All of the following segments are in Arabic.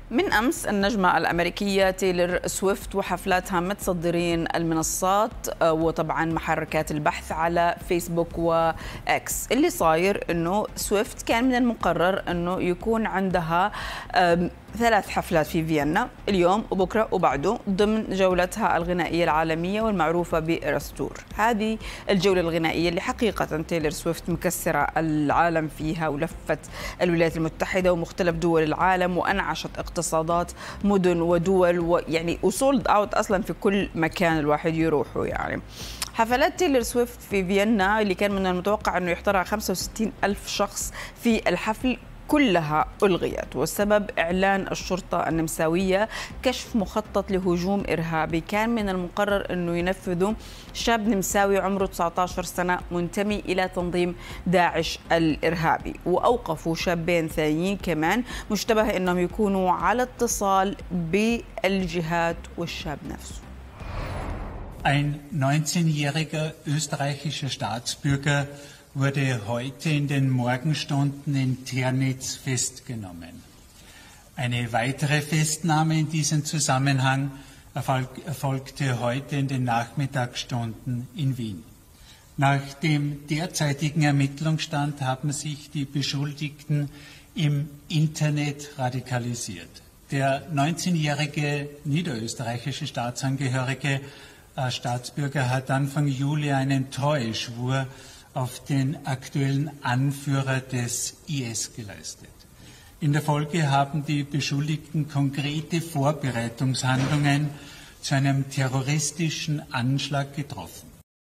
من أمس النجمة الأمريكية تايلور سويفت وحفلاتها متصدرين المنصات وطبعا محركات البحث على فيسبوك وإكس. اللي صاير أنه سويفت كان من المقرر أنه يكون عندها 3 حفلات في فيينا اليوم وبكرة وبعده ضمن جولتها الغنائية العالمية والمعروفة بإيرث تور. هذه الجولة الغنائية اللي حقيقة تايلور سويفت مكسرة العالم فيها ولفت الولايات المتحدة ومختلف دول العالم وأنعشت اقتصادات مدن ودول ويعني وسولد اوت أصلا في كل مكان الواحد يروحه. يعني حفلات تايلور سويفت في فيينا اللي كان من المتوقع أنه يحضرها 65 ألف شخص في الحفل كلها ألغيت، والسبب إعلان الشرطة النمساوية كشف مخطط لهجوم إرهابي كان من المقرر أنه ينفذه شاب نمساوي عمره 19 سنة منتمي إلى تنظيم داعش الإرهابي، وأوقفوا شابين ثانيين كمان مشتبه أنهم يكونوا على اتصال بالجهات والشاب نفسه. Ein 19-jähriger österreichischer Staatsbürger wurde heute in den Morgenstunden in Ternitz festgenommen. Eine weitere Festnahme in diesem Zusammenhang erfolgte heute in den Nachmittagsstunden in Wien. Nach dem derzeitigen Ermittlungsstand haben sich die Beschuldigten im Internet radikalisiert. Der 19-jährige niederösterreichische Staatsbürger hat Anfang Juli einen Treueschwur auf den aktuellen Anführer des IS geleistet. In der Folge haben die Beschuldigten konkrete Vorbereitungshandlungen zu einem terroristischen Anschlag getroffen.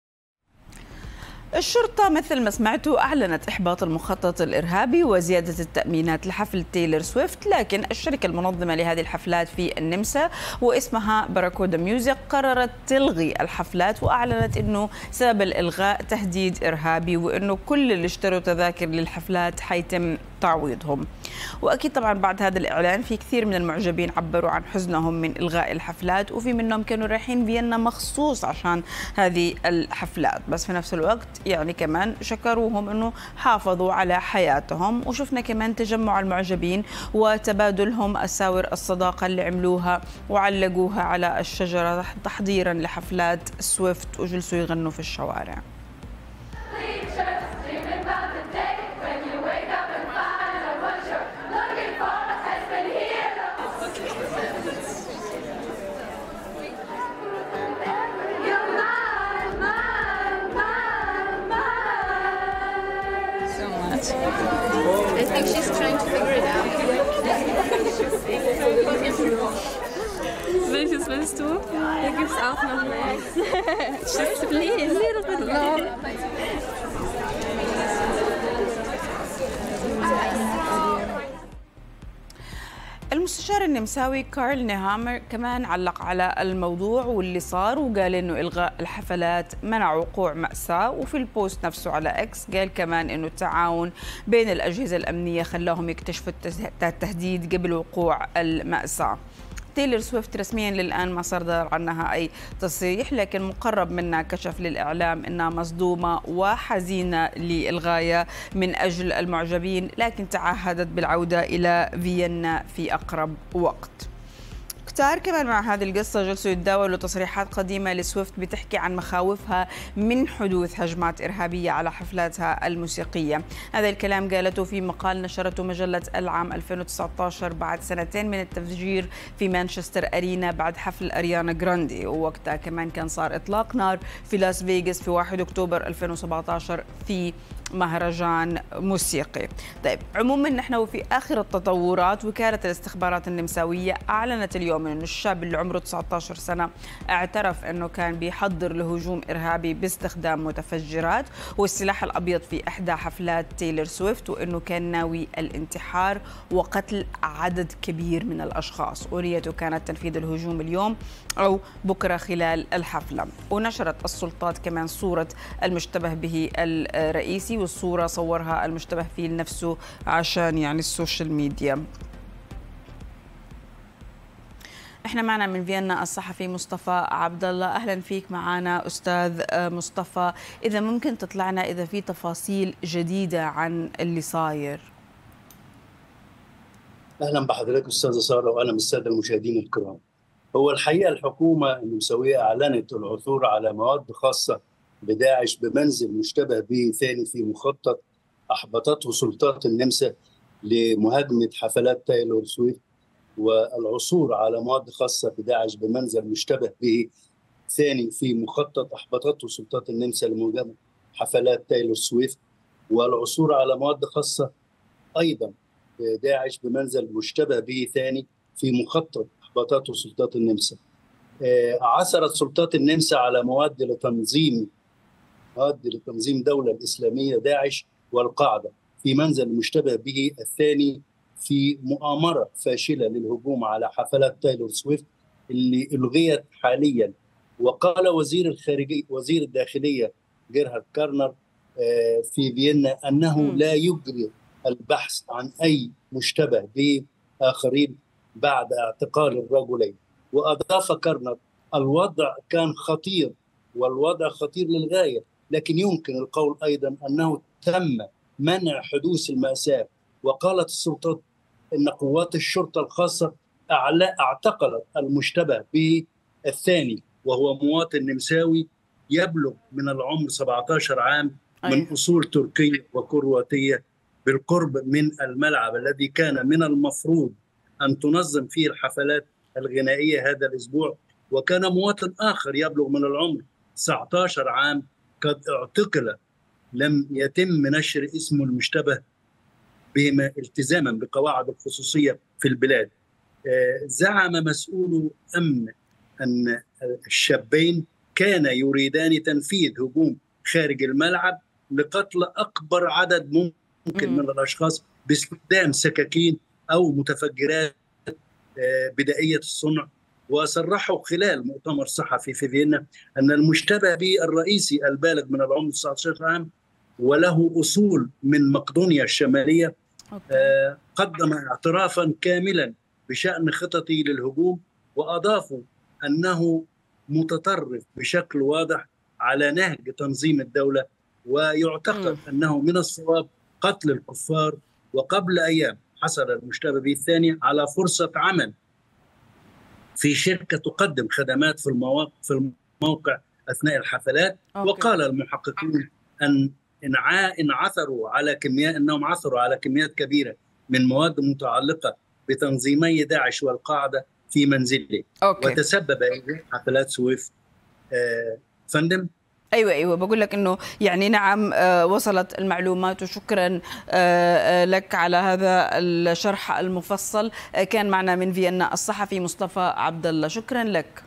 الشرطة مثل ما سمعتوا أعلنت إحباط المخطط الإرهابي وزيادة التأمينات لحفل تايلور سويفت، لكن الشركة المنظمة لهذه الحفلات في النمسا واسمها باراكودا ميوزك قررت تلغي الحفلات، وأعلنت أنه سبب الإلغاء تهديد إرهابي وأنه كل اللي اشتروا تذاكر للحفلات حيتم تعويضهم. وأكيد طبعا بعد هذا الإعلان في كثير من المعجبين عبروا عن حزنهم من إلغاء الحفلات، وفي منهم كانوا رايحين فيينا مخصوص عشان هذه الحفلات، بس في نفس الوقت يعني كمان شكروهم أنه حافظوا على حياتهم. وشفنا كمان تجمع المعجبين وتبادلهم أساور الصداقة اللي عملوها وعلقوها على الشجرة تحضيرا لحفلات سويفت وجلسوا يغنوا في الشوارع. I think she's trying to figure it out. Welches willst du? Da gibt's auch noch mehr. Just please, a little bit long. المستشار النمساوي كارل نيهامر كمان علق على الموضوع واللي صار، وقال انه الغاء الحفلات منع وقوع مأساة. وفي البوست نفسه على اكس قال كمان انه التعاون بين الأجهزة الأمنية خلاهم يكتشفوا التهديد قبل وقوع المأساة. تايلور سويفت رسميا للآن ما صدر عنها أي تصريح، لكن مقرب منها كشف للإعلام أنها مصدومة وحزينة للغاية من أجل المعجبين، لكن تعهدت بالعودة إلى فيينا في أقرب وقت. كتار كمان مع هذه القصة جلسوا يتداولوا تصريحات قديمة لسويفت بتحكي عن مخاوفها من حدوث هجمات إرهابية على حفلاتها الموسيقية. هذا الكلام قالته في مقال نشرته مجلة العام 2019 بعد سنتين من التفجير في مانشستر أرينا بعد حفل أريانا جراندي، ووقتها كمان كان صار إطلاق نار في لاس فيغاس في 1 أكتوبر 2017 في مهرجان موسيقي. طيب عموما نحن وفي آخر التطورات وكالة الاستخبارات النمساوية أعلنت اليوم أن الشاب اللي عمره 19 سنة اعترف أنه كان بيحضر لهجوم إرهابي باستخدام متفجرات والسلاح الأبيض في إحدى حفلات تايلور سويفت، وأنه كان ناوي الانتحار وقتل عدد كبير من الأشخاص، ونيته كانت تنفيذ الهجوم اليوم أو بكرة خلال الحفلة. ونشرت السلطات كمان صورة المشتبه به الرئيسي، والصورة صورها المشتبه فيه لنفسه عشان يعني السوشيال ميديا. احنا معنا من فيينا الصحفي مصطفى عبد الله. اهلا فيك معنا استاذ مصطفى، اذا ممكن تطلعنا اذا في تفاصيل جديدة عن اللي صاير. اهلا بحضرتك استاذه ساره، واهلا بالساده المشاهدين الكرام. هو الحقيقه الحكومه النمساويه اعلنت العثور على مواد خاصه بداعش بمنزل مشتبه به ثاني في مخطط احبطته سلطات النمسا لمهاجمه حفلات تايلور سويفت، والعثور على مواد خاصه بداعش بمنزل مشتبه به ثاني في مخطط احبطته سلطات النمسا لمهاجمه حفلات تايلور سويفت، والعثور على مواد خاصه ايضا داعش بمنزل مشتبه به ثاني في مخطط احباطاته سلطات النمسا. عثرت سلطات النمسا على مواد لتنظيم دولة الإسلامية داعش والقاعدة في منزل مشتبه به الثاني في مؤامرة فاشلة للهجوم على حفلات تايلور سويفت اللي ألغيت حاليا. وقال وزير الداخلية جيرهارد كارنر في فيينا أنه لا يجري البحث عن أي مشتبه بآخرين بعد اعتقال الرجلين. وأضاف كارنر: الوضع كان خطير، والوضع خطير للغاية، لكن يمكن القول أيضا أنه تم منع حدوث المأساة. وقالت السلطات أن قوات الشرطة الخاصة اعتقلت المشتبه به الثاني، وهو مواطن نمساوي يبلغ من العمر 17 عام من أصول تركية وكرواتية، بالقرب من الملعب الذي كان من المفروض أن تنظم فيه الحفلات الغنائية هذا الأسبوع. وكان مواطن آخر يبلغ من العمر 19 عام قد اعتقل، لم يتم نشر اسمه المشتبه بهما التزاما بقواعد الخصوصية في البلاد. زعم مسؤول أمن أن الشابين كانا يريدان تنفيذ هجوم خارج الملعب لقتل أكبر عدد ممكن من الأشخاص باستخدام سكاكين أو متفجرات بدائية الصنع. وصرحوا خلال مؤتمر صحفي في فيينا أن المشتبه به الرئيسي البالغ من العمر 19 عام وله أصول من مقدونيا الشمالية قدم اعترافا كاملا بشأن خططه للهجوم، وأضافوا أنه متطرف بشكل واضح على نهج تنظيم الدولة، ويعتقد أنه من الصواب قتل الكفار. وقبل أيام حصل المشتبه به الثاني على فرصة عمل في شركة تقدم خدمات في الموقع أثناء الحفلات. وقال المحققون أنهم عثروا على كميات كبيرة من مواد متعلقة بتنظيمي داعش والقاعدة في منزله. وتسبب حفلات سويفت فندم. ايوه بقول لك انه يعني نعم وصلت المعلومات، وشكرا لك على هذا الشرح المفصل. كان معنا من فيينا الصحفي مصطفى عبد الله، شكرا لك.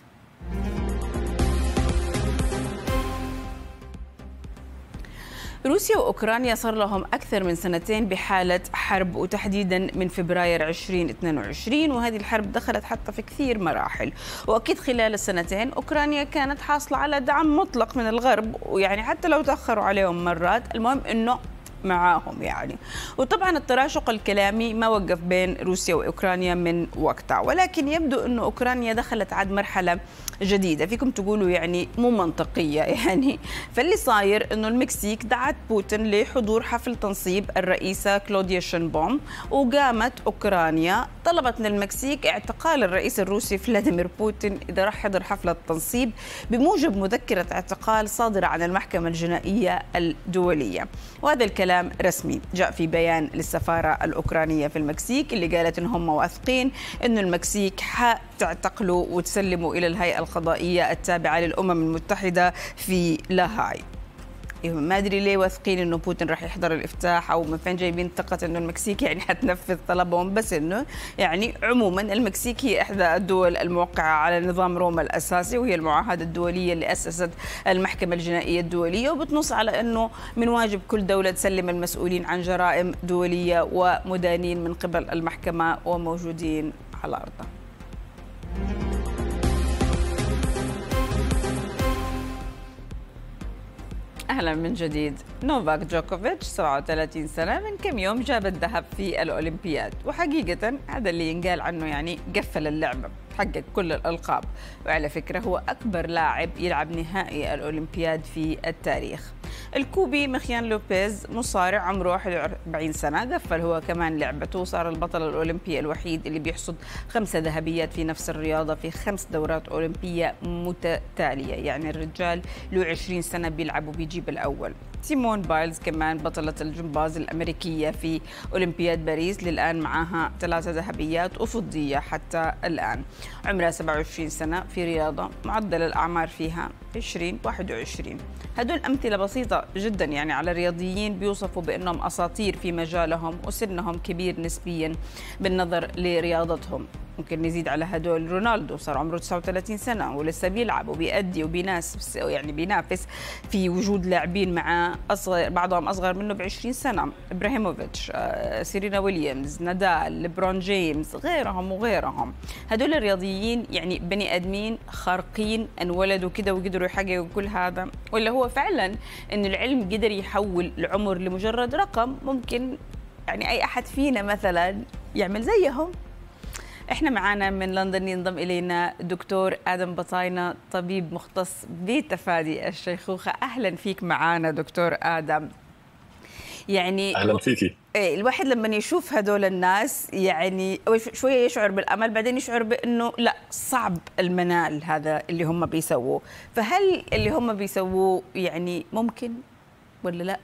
روسيا وأوكرانيا صار لهم أكثر من سنتين بحالة حرب، وتحديدا من فبراير 2022، وهذه الحرب دخلت حتى في كثير مراحل. وأكيد خلال السنتين أوكرانيا كانت حاصلة على دعم مطلق من الغرب، ويعني حتى لو تأخروا عليهم مرات المهم أنه معاهم يعني. وطبعا التراشق الكلامي ما وقف بين روسيا وأوكرانيا من وقتها، ولكن يبدو أنه أوكرانيا دخلت عاد مرحلة جديدة فيكم تقولوا يعني مو منطقية يعني. فاللي صاير أنه المكسيك دعت بوتين لحضور حفل تنصيب الرئيسة كلوديا شينبوم، وقامت أوكرانيا طلبت من المكسيك اعتقال الرئيس الروسي فلاديمير بوتين إذا راح يحضر حفلة تنصيب، بموجب مذكرة اعتقال صادرة عن المحكمة الجنائية الدولية. وهذا الكلام رسمي جاء في بيان للسفارة الأوكرانية في المكسيك اللي قالت إن هم واثقين إنه المكسيك حتعتقلوا وتسلموا إلى الهيئة القضائية التابعة للأمم المتحدة في لاهاي. ما أدري ليه واثقين إنه بوتين راح يحضر الإفتتاح، أو من فين جايبين ثقة إنه المكسيك يعني حتنفذ طلبهم. بس إنه يعني عموما المكسيك هي إحدى الدول الموقعة على نظام روما الأساسي، وهي المعاهدة الدولية اللي أسست المحكمة الجنائية الدولية، وبتنص على إنه من واجب كل دولة تسلم المسؤولين عن جرائم دولية ومدانين من قبل المحكمة وموجودين على أرضها. أهلا من جديد. نوفاك جوكوفيتش 37 سنة من كم يوم جاب الذهب في الأولمبياد، وحقيقة هذا اللي ينقال عنه يعني قفل اللعبة، حقق كل الألقاب، وعلى فكرة هو أكبر لاعب يلعب نهائي الأولمبياد في التاريخ. الكوبي مخيان لوبيز مصارع عمره 41 سنة، قفل هو كمان لعبته وصار البطل الأولمبي الوحيد اللي بيحصد 5 ذهبيات في نفس الرياضة في 5 دورات أولمبية متتالية. يعني الرجال له 20 سنة بيلعب وبيجيب الأول. سيمون بايلز كمان بطلة الجمباز الأمريكية في أولمبياد باريس، للآن معها 3 ذهبيات وفضية حتى الآن. عمرها 27 سنة، في رياضة معدل الأعمار فيها 20-21. هدول أمثلة بسيطة جدا يعني على رياضيين بيوصفوا بأنهم أساطير في مجالهم وسنهم كبير نسبيا بالنظر لرياضتهم. ممكن نزيد على هدول رونالدو، صار عمره 39 سنة ولسه بيلعب وبيأدي وبينافس، يعني بينافس في وجود لاعبين مع أصغر، بعضهم أصغر منه ب20 سنة. إبراهيموفيتش، سيرينا ويليامز، نادال، ليبرون جيمس، غيرهم وغيرهم. هدول الرياضيين يعني بني آدمين خارقين، انولدوا كده وقدروا يحققوا كل هذا، ولا هو فعلا إن العلم قدر يحول العمر لمجرد رقم ممكن يعني أي أحد فينا مثلا يعمل زيهم؟ احنا معانا من لندن ينضم الينا دكتور ادم بطاينه، طبيب مختص بتفادي الشيخوخه. اهلا فيك معانا دكتور ادم. يعني اهلا فيكي. الواحد لما يشوف هدول الناس يعني شويه يشعر بالامل، بعدين يشعر بانه لا، صعب المنال هذا اللي هم بيسووه. فهل اللي هم بيسووه يعني ممكن ولا لا؟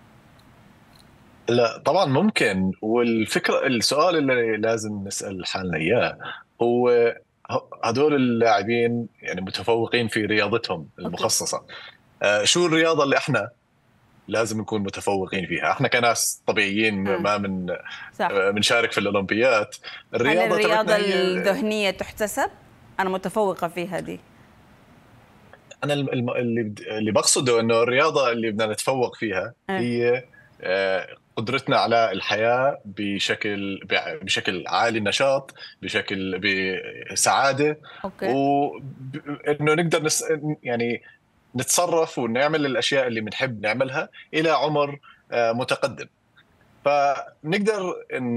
لا طبعا ممكن. والفكرة السؤال اللي لازم نسأل حالنا إياه هو هدول اللاعبين يعني متفوقين في رياضتهم المخصصة. شو الرياضة اللي احنا لازم نكون متفوقين فيها؟ احنا كناس طبيعيين ما بنشارك في الأولمبيات. هل الرياضة الذهنية تحتسب؟ أنا متفوقة فيها دي. أنا اللي بقصده إنه الرياضة اللي بدنا نتفوق فيها هي قدرتنا على الحياة بشكل عالي النشاط، بشكل بسعادة، وإنه نقدر يعني نتصرف ونعمل الأشياء اللي بنحب نعملها إلى عمر متقدم. فنقدر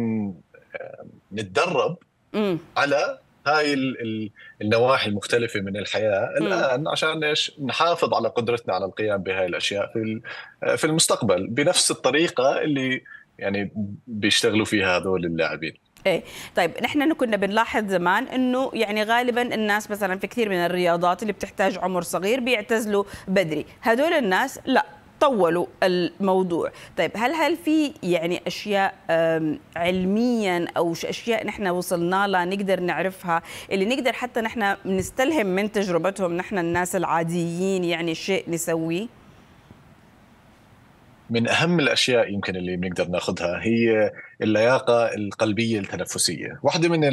نتدرب على هاي النواحي المختلفة من الحياة الآن عشان إيش؟ نحافظ على قدرتنا على القيام بهاي الأشياء في المستقبل بنفس الطريقة اللي يعني بيشتغلوا فيها هذول اللاعبين. ايه طيب، نحن كنا بنلاحظ زمان انه يعني غالبا الناس مثلا في كثير من الرياضات اللي بتحتاج عمر صغير بيعتزلوا بدري، هدول الناس لا، طولوا الموضوع. طيب هل في يعني اشياء علميا او اشياء نحن وصلنا لها نقدر نعرفها، اللي نقدر حتى نحن نستلهم من تجربتهم نحن الناس العاديين يعني شيء نسويه؟ من أهم الأشياء يمكن اللي بنقدر ناخذها هي اللياقة القلبية التنفسية. واحدة من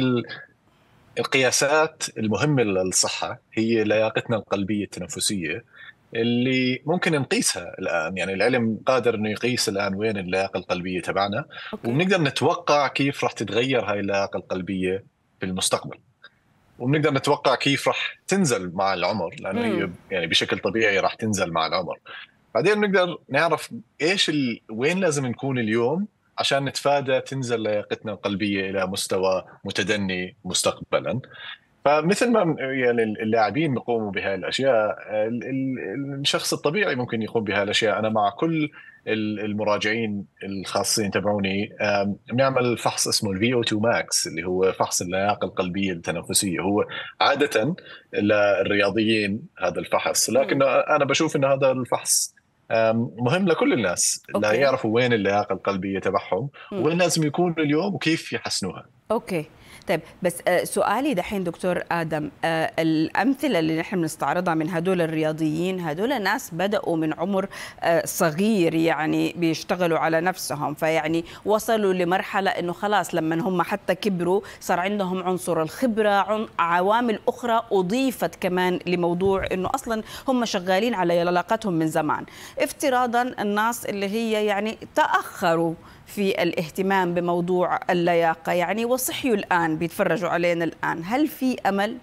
القياسات المهمة للصحة هي لياقتنا القلبية التنفسية اللي ممكن نقيسها الآن. يعني العلم قادر إنه يقيس الآن وين اللياقة القلبية تبعنا، وبنقدر نتوقع كيف راح تتغير هاي اللياقة القلبية في المستقبل، وبنقدر نتوقع كيف راح تنزل مع العمر، لأنه هي يعني بشكل طبيعي راح تنزل مع العمر. بعدين نقدر نعرف إيش وين لازم نكون اليوم عشان نتفادى تنزل لياقتنا القلبية إلى مستوى متدني مستقبلا. فمثل ما يعني اللاعبين بيقوموا بهاي الأشياء، الشخص الطبيعي ممكن يقوم بهاي الأشياء. أنا مع كل المراجعين الخاصين تبعوني بنعمل فحص اسمه VO2 Max اللي هو فحص اللياقة القلبية التنفسية. هو عادة للرياضيين هذا الفحص، لكن أنا بشوف إن هذا الفحص مهم لكل الناس لا يعرفوا وين اللياقة القلبية تبعهم وين لازم يكونوا اليوم وكيف يحسنوها. أوكي طيب، بس سؤالي دحين دكتور آدم، الأمثلة اللي نحن بنستعرضها من هدول الرياضيين، هدول ناس بدأوا من عمر صغير يعني بيشتغلوا على نفسهم، فيعني وصلوا لمرحلة إنه خلاص لما هم حتى كبروا صار عندهم عنصر الخبرة، عوامل أخرى أضيفت كمان لموضوع إنه أصلا هم شغالين على علاقتهم من زمان. افتراضا الناس اللي هي يعني تأخروا في الاهتمام بموضوع اللياقة يعني وصحيوا الآن بيتفرجوا علينا الآن، هل في أمل؟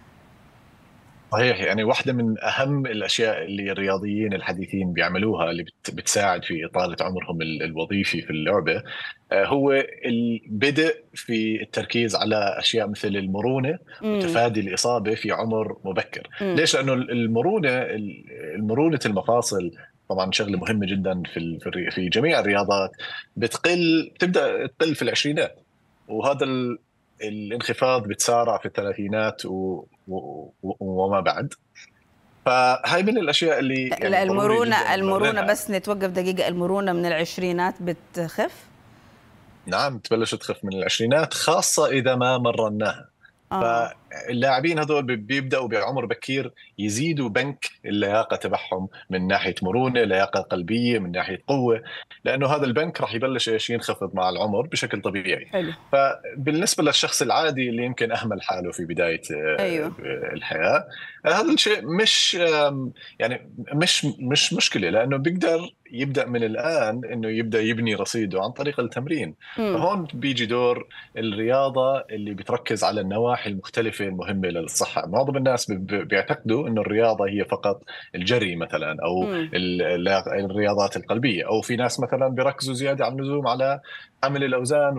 صحيح. يعني واحدة من أهم الأشياء اللي الرياضيين الحديثين بيعملوها اللي بتساعد في إطالة عمرهم الوظيفي في اللعبة هو البدء في التركيز على أشياء مثل المرونة وتفادي الإصابة في عمر مبكر. ليش؟ لأنه المرونة المفاصل طبعا شغله مهمه جدا في جميع الرياضات، بتبدا تقل في العشرينات، وهذا الانخفاض بتسارع في الثلاثينات وما بعد. فهاي من الاشياء اللي يعني المرونه بس نتوقف دقيقه، المرونه من العشرينات بتخف؟ نعم، تبلش تخف من العشرينات، خاصه اذا ما مرناها. فاللاعبين هذول بيبداوا بعمر بكير يزيدوا بنك اللياقه تبعهم من ناحيه مرونه، لياقه قلبيه، من ناحيه قوه، لانه هذا البنك راح يبلش ينخفض مع العمر بشكل طبيعي. حلو. فبالنسبه للشخص العادي اللي يمكن اهمل حاله في بدايه الحياه، هذا الشيء مش مشكله، لانه بيقدر يبدا من الان انه يبدا يبني رصيده عن طريق التمرين. فهون بيجي دور الرياضه اللي بتركز على النواحي المختلفه المهمه للصحه. معظم الناس بيعتقدوا انه الرياضه هي فقط الجري مثلا، او الرياضات القلبيه، او في ناس مثلا بيركزوا زياده عن اللزوم على حمل الاوزان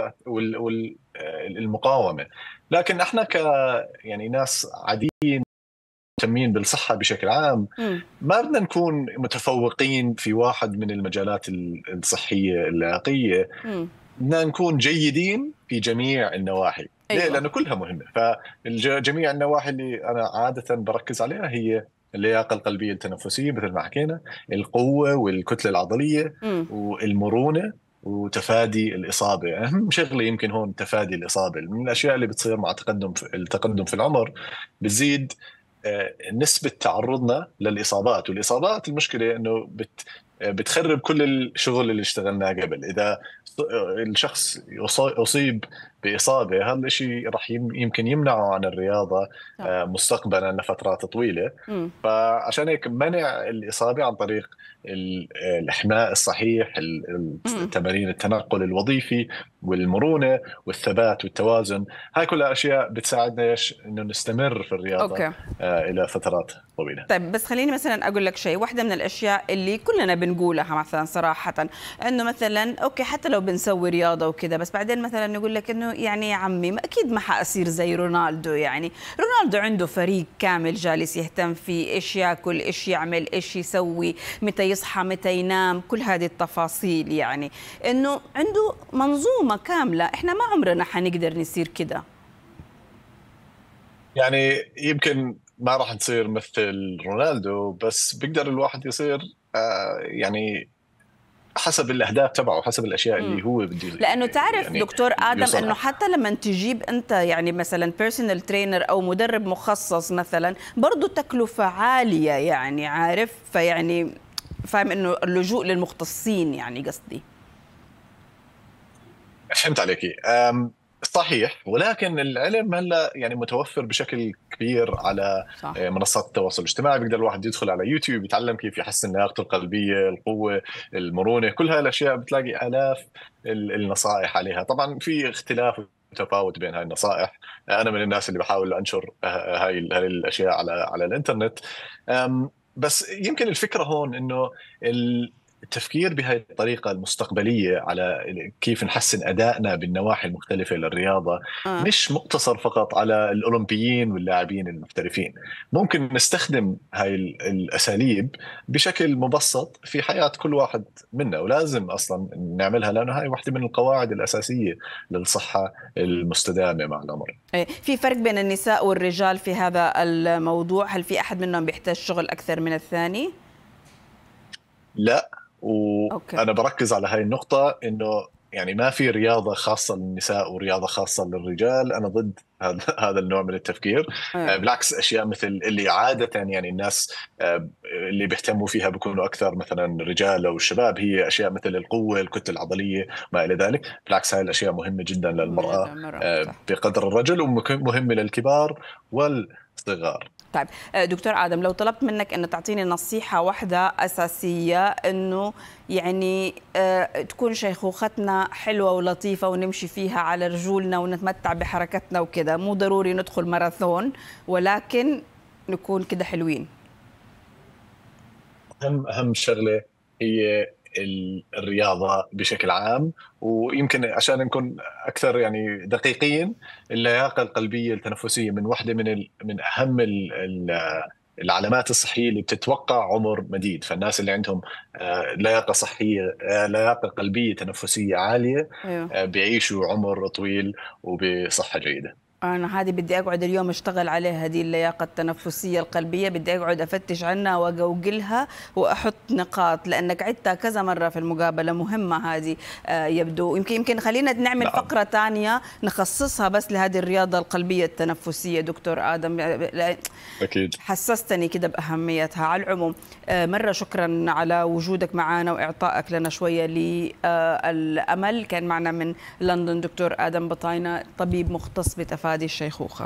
والمقاومه. لكن احنا يعني ناس عاديين مهتمين بالصحة بشكل عام، ما بدنا نكون متفوقين في واحد من المجالات الصحية اللياقية، بدنا نكون جيدين في جميع النواحي. ليه؟ لأنه كلها مهمة. فجميع النواحي اللي أنا عادة بركز عليها هي اللياقة القلبية التنفسية مثل ما حكينا، القوة والكتلة العضلية، والمرونة، وتفادي الإصابة. أهم شغلة يمكن هون تفادي الإصابة. من الأشياء اللي بتصير مع التقدم في العمر بتزيد نسبة تعرضنا للإصابات. والإصابات المشكلة أنه بتخرب كل الشغل اللي اشتغلناه قبل. إذا الشخص أصيب بإصابة، هذا الشيء راح يمكن يمنعه عن الرياضة مستقبلا لفترات طويلة. فعشان هيك منع الإصابة عن طريق الإحماء الصحيح، تمارين التنقل الوظيفي والمرونة والثبات والتوازن، هاي كلها أشياء بتساعدنا إنه نستمر في الرياضة إلى فترات طويلة. طيب بس خليني مثلا أقول لك شيء. واحدة من الأشياء اللي كلنا بنقولها مثلا صراحة، إنه مثلا أوكي حتى لو بنسوي رياضة وكذا، بس بعدين مثلا نقول لك إنه يعني يا عمي ما أكيد ما حأصير زي رونالدو. يعني رونالدو عنده فريق كامل جالس يهتم فيه، إيش يأكل، إيش يعمل، إيش يسوي، متى يصحى، متى ينام، كل هذه التفاصيل. يعني إنه عنده منظومة كاملة. إحنا ما عمرنا حنقدر نصير كده. يعني يمكن ما راح نصير مثل رونالدو، بس بيقدر الواحد يصير يعني حسب الأهداف تبعه، حسب الأشياء اللي هو بده. لأنه تعرف يعني دكتور آدم أنه حتى لما تجيب أنت يعني مثلا بيرسونال ترينر أو مدرب مخصص مثلا، برضو تكلفة عالية، يعني عارف. فيعني فاهم أنه اللجوء للمختصين، يعني قصدي. فهمت عليكي. صحيح، ولكن العلم هلا يعني متوفر بشكل كبير على منصات التواصل الاجتماعي. بيقدر الواحد يدخل على يوتيوب يتعلم كيف يحسن لياقته القلبية، القوة، المرونة، كل هاي الأشياء بتلاقي آلاف النصائح عليها. طبعا في اختلاف وتفاوت بين هاي النصائح. أنا من الناس اللي بحاول أنشر هاي الأشياء على الإنترنت. بس يمكن الفكرة هون إنه التفكير بهذه الطريقة المستقبلية على كيف نحسن أدائنا بالنواحي المختلفة للرياضة مش مقتصر فقط على الأولمبيين واللاعبين المحترفين. ممكن نستخدم هاي الأساليب بشكل مبسط في حياة كل واحد منا، ولازم أصلا نعملها لأنه هاي واحدة من القواعد الأساسية للصحة المستدامة مع العمر. في فرق بين النساء والرجال في هذا الموضوع؟ هل في أحد منهم بيحتاج شغل أكثر من الثاني؟ لا، وأنا بركز على هاي النقطة إنه يعني ما في رياضة خاصة للنساء ورياضة خاصة للرجال. أنا ضد هذا النوع من التفكير. بالعكس، أشياء مثل اللي عادة يعني الناس اللي بيهتموا فيها بيكونوا أكثر مثلا رجال أو الشباب، هي أشياء مثل القوة، الكتلة العضلية، ما إلى ذلك. بالعكس، هاي الأشياء مهمة جدا للمرأة بقدر الرجل، ومهمة للكبار والصغار. طيب دكتور آدم، لو طلبت منك أن تعطيني نصيحة واحدة أساسية أنه يعني تكون شيخوختنا حلوة ولطيفة ونمشي فيها على رجولنا ونتمتع بحركتنا وكذا، مو ضروري ندخل ماراثون ولكن نكون كده حلوين. أهم شغلة هي الرياضة بشكل عام، ويمكن عشان نكون أكثر يعني دقيقين، اللياقة القلبية التنفسية من واحدة من أهم العلامات الصحية اللي بتتوقع عمر مديد. فالناس اللي عندهم لياقة صحية، لياقة قلبية تنفسية عالية، بيعيشوا عمر طويل وبصحة جيدة. أنا هذه بدي أقعد اليوم أشتغل عليها، هذه اللياقة التنفسية القلبية، بدي أقعد أفتش عنها وأقوقلها وأحط نقاط، لأنك عدتها كذا مرة في المقابلة، مهمة هذه. يبدو يمكن خلينا نعمل فقرة ثانية نخصصها بس لهذه الرياضة القلبية التنفسية. دكتور آدم أكيد حسستني كده بأهميتها. على العموم مرة شكرا على وجودك معنا وإعطائك لنا شوية للأمل. كان معنا من لندن دكتور آدم بطاينة، طبيب مختص بتفادي الشيخوخة.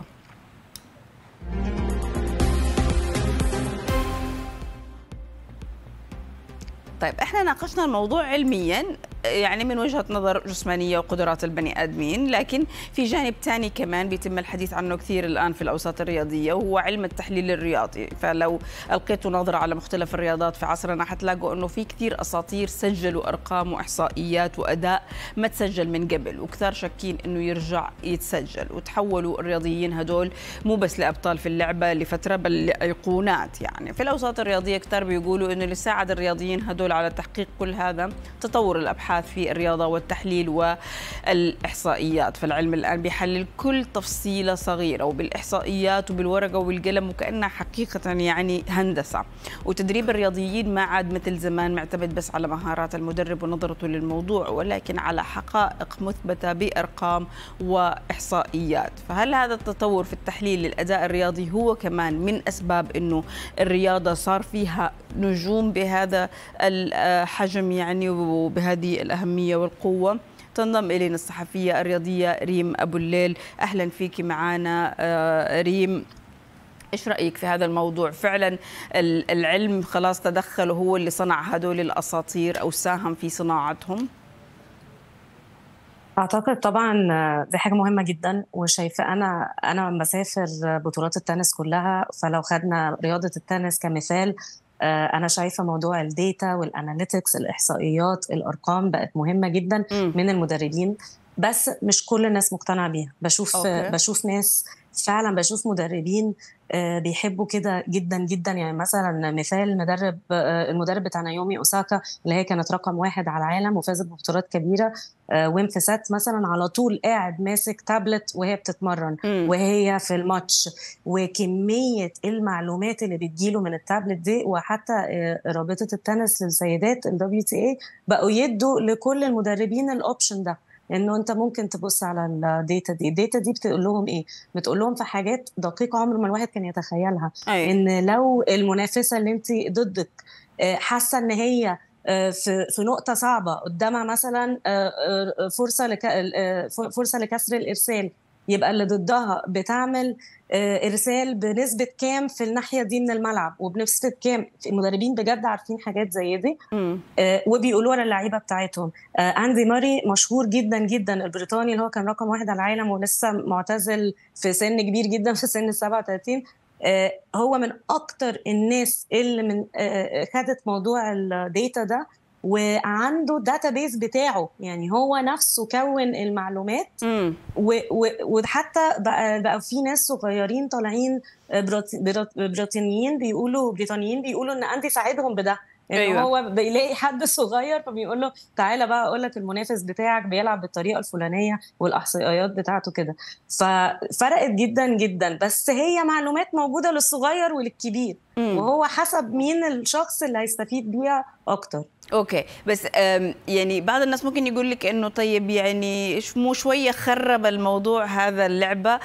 طيب احنا ناقشنا الموضوع علميا، يعني من وجهة نظر جسمانية وقدرات البني آدمين، لكن في جانب ثاني كمان بيتم الحديث عنه كثير الآن في الأوساط الرياضية، وهو علم التحليل الرياضي. فلو ألقيتوا نظرة على مختلف الرياضات في عصرنا حتلاقوا أنه في كثير أساطير سجلوا أرقام وإحصائيات وأداء ما تسجل من قبل، وكثار شاكين أنه يرجع يتسجل، وتحولوا الرياضيين هدول مو بس لأبطال في اللعبة لفترة بل لأيقونات. يعني في الأوساط الرياضية كثار بيقولوا أنه اللي ساعد الرياضيين هدول على تحقيق كل هذا تطور الأبحاث في الرياضة والتحليل والإحصائيات. فالعلم الآن بيحلل كل تفصيلة صغيرة وبالإحصائيات وبالورقة وبالقلم، وكأنها حقيقة يعني هندسة. وتدريب الرياضيين ما عاد مثل زمان معتمد بس على مهارات المدرب ونظرته للموضوع، ولكن على حقائق مثبتة بأرقام وإحصائيات. فهل هذا التطور في التحليل للأداء الرياضي هو كمان من أسباب أنه الرياضة صار فيها نجوم بهذا الحجم يعني وبهذه الأهمية والقوة؟ تنضم إلينا الصحفية الرياضية ريم أبو الليل. أهلا فيك معنا ريم. إيش رأيك في هذا الموضوع؟ فعلا العلم خلاص تدخل وهو اللي صنع هدول الأساطير أو ساهم في صناعتهم؟ أعتقد طبعا دي حاجة مهمة جدا، وشايفة أنا بسافر بطولات التنس كلها، فلو خدنا رياضة التنس كمثال، أنا شايفة موضوع الديتا والأناليتكس، الإحصائيات، الأرقام بقت مهمة جدا من المدربين، بس مش كل الناس مقتنعة بيها. بشوف ناس فعلا، بشوف مدربين بيحبوا كده جدا جدا. يعني مثلا مثال المدرب بتاع نايومي أوساكا اللي هي كانت رقم 1 على العالم وفازت ببطولات كبيرة، ويمفسات مثلا على طول قاعد ماسك تابلت وهي بتتمرن وهي في الماتش، وكمية المعلومات اللي بتجيله من التابلت دي. وحتى رابطة التنس للسيدات WTA بقوا يدوا لكل المدربين الأوبشن ده، انه انت ممكن تبص على الداتا دي بتقول لهم ايه؟ بتقول لهم في حاجات دقيقه عمر ما الواحد كان يتخيلها. ان لو المنافسه اللي انت ضدك حاسه ان هي في نقطه صعبه قدامها، مثلا فرصه لكسر الارسال، يبقى اللي ضدها بتعمل إرسال بنسبة كام في الناحية دي من الملعب وبنسبة كام. المدربين بجد عارفين حاجات زي دي وبيقولوا للعيبة بتاعتهم. أندي ماري مشهور جدا جدا، البريطاني اللي هو كان رقم 1 على العالم ولسه معتزل في سن كبير جدا، في سن 37. هو من أكتر الناس اللي خدت موضوع الديتا ده وعنده داتابيز بتاعه، يعني هو نفسه كون المعلومات. وحتى بقى في ناس صغيرين طالعين بريطانيين بيقولوا ان أندي ساعدهم بده. يعني هو بيلاقي حد صغير فبيقول له تعالى بقى اقول لك المنافس بتاعك بيلعب بالطريقه الفلانيه والاحصائيات بتاعته كده. ففرقت جدا جدا، بس هي معلومات موجوده للصغير وللكبير، وهو حسب مين الشخص اللي هيستفيد بيها اكتر. اوكي، بس يعني بعض الناس ممكن يقول لك انه طيب يعني مو شويه خرب الموضوع هذا اللعبه؟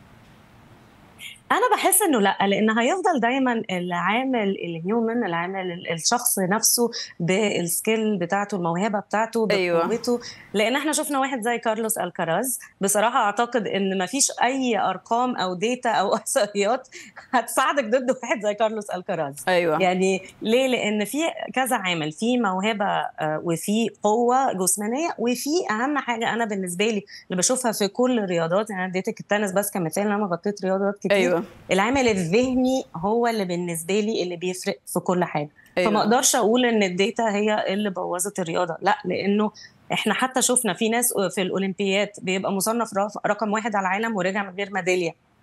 أنا بحس إنه لأ، لأن هيفضل دايما العامل الهيومن، العامل الشخص نفسه بالسكيل بتاعته، الموهبة بتاعته، بقوته. لأن احنا شفنا واحد زي كارلوس الكراز، بصراحة أعتقد إن ما فيش أي أرقام أو ديتا أو إحصائيات هتساعدك ضد واحد زي كارلوس الكراز. يعني ليه؟ لأن في كذا عامل، في موهبة وفي قوة جسمانية، وفي أهم حاجة أنا بالنسبة لي اللي بشوفها في كل الرياضات، يعني اديتك التنس بس كمثال، أنا غطيت رياضات كتير. العامل الذهني هو اللي بالنسبة لي اللي بيفرق في كل حاجة. فما اقدرش اقول ان الداتا هي اللي بوظت الرياضة، لا، لانه احنا حتى شفنا في ناس في الاولمبيات بيبقى مصنف رقم 1 على العالم ورجع من غير ميدالية.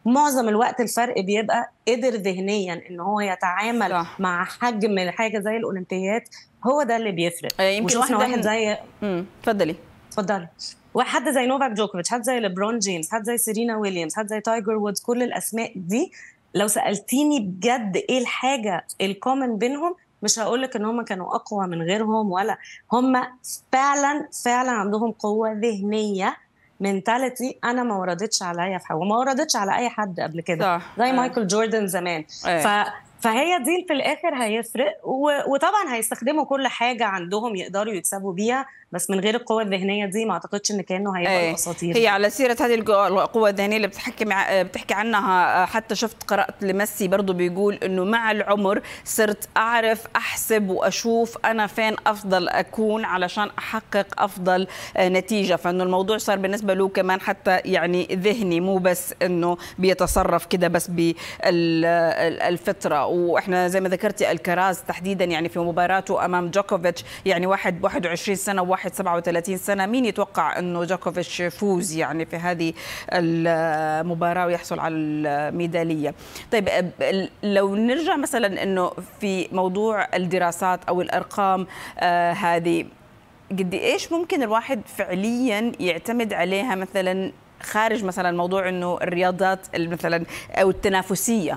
معظم الوقت الفرق بيبقى قدر ذهنيا ان هو يتعامل صح. مع حجم حاجه زي الاولمبياد، هو ده اللي بيفرق. يمكن وشوفنا واحد زي اتفضلي. حد زي نوفاك جوكوفيتش، حد زي ليبرون جيمس، حد زي سيرينا ويليامز، حد زي تايجر وودز، كل الاسماء دي لو سالتيني بجد ايه الحاجه الكومن بينهم، مش هقولك ان هم كانوا اقوى من غيرهم، ولا هم فعلا عندهم قوه ذهنيه، منتاليتي انا ما وردتش عليا في حاجه، وما وردتش على اي حد قبل كده، زي مايكل جوردن زمان. فهي دي في الاخر هيفرق، وطبعا هيستخدموا كل حاجه عندهم يقدروا يكسبوا بيها، بس من غير القوه الذهنيه دي ما اعتقدش ان كانه هيبقى الاساطير. هي على سيره هذه القوه الذهنيه اللي بتحكي عنها، حتى شفت قرات لميسي برضه بيقول انه مع العمر صرت اعرف احسب واشوف انا فين افضل اكون علشان احقق افضل نتيجه، فانه الموضوع صار بالنسبه له كمان حتى يعني ذهني، مو بس انه بيتصرف كده بس بالفطره. واحنا زي ما ذكرتي الكراز تحديدا يعني في مباراته امام جوكوفيتش، يعني واحد 21 سنه وواحد 37 سنه، مين يتوقع انه جوكوفيتش يفوز يعني في هذه المباراه ويحصل على الميداليه؟ طيب لو نرجع مثلا انه في موضوع الدراسات او الارقام هذه، قد ايش ممكن الواحد فعليا يعتمد عليها مثلا خارج مثلا موضوع انه الرياضات مثلا او التنافسيه؟